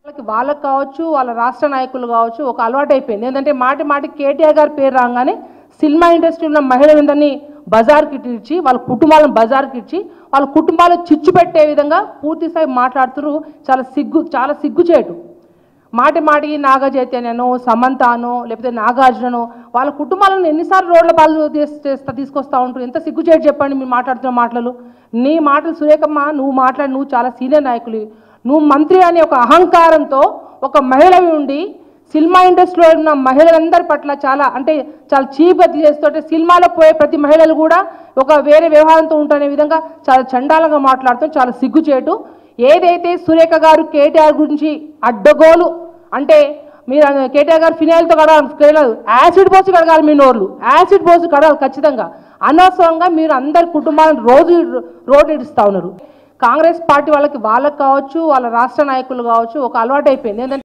వాళ్ళకి కావచ్చు వాళ్ళ రాష్ట్ర నాయకులు కావచ్చు ఒక అలవాటు అయిపోయింది. ఏంటంటే మాటి మాటి కేటీఆర్ గారి పేరు రాగానే సినిమా ఇండస్ట్రీలో ఉన్న మహిళలందరినీ బజార్కి ఇచ్చి వాళ్ళ కుటుంబాలను బజార్కి ఇచ్చి వాళ్ళ కుటుంబాలు చిచ్చు పెట్టే విధంగా పూర్తిస్థాయి మాట్లాడుతున్నారు. చాలా సిగ్గుచేటు. మాటి మాటికి నాగ చైతన్యనో సమంతనో లేకపోతే నాగార్జుననో వాళ్ళ కుటుంబాలను ఎన్నిసార్లు రోడ్ల పాలు తీసుకొస్తూ ఉంటారు. ఎంత సిగ్గుచేటు చెప్పండి మీరు మాట్లాడుతున్న మాటలు. నీ మాటలు సురేఖమ్మ, నువ్వు చాలా సీనియర్ నాయకులు, నువ్వు మంత్రి అనే ఒక అహంకారంతో ఒక మహిళవి ఉండి సినిమా ఇండస్ట్రీలో ఉన్న మహిళలందరి పట్ల చాలా చీప్గా చేస్తుంటే సినిమాలో పోయే ప్రతి మహిళలు కూడా ఒక వేరే వ్యవహారంతో ఉంటునే విధంగా చాలా చండాలంగా మాట్లాడుతూ చాలా సిగ్గుచేటు. ఏదైతే సురేఖ గారు కేటీఆర్ గురించి అడ్డగోలు అంటే మీరు కేటీఆర్ గారు ఫినాయిల్తో కడగాలి, యాసిడ్ పోసి కడగాలి, మీ నోర్లు యాసిడ్ పోసి కడగాలి ఖచ్చితంగా. అనవసరంగా మీరు అందరి కుటుంబాలను రోడ్డు ఇడుస్తూ ఉన్నారు. కాంగ్రెస్ పార్టీ వాళ్ళకి కావచ్చు వాళ్ళ రాష్ట్ర నాయకులు కావచ్చు ఒక అలవాటు అయిపోయింది. ఏంటంటే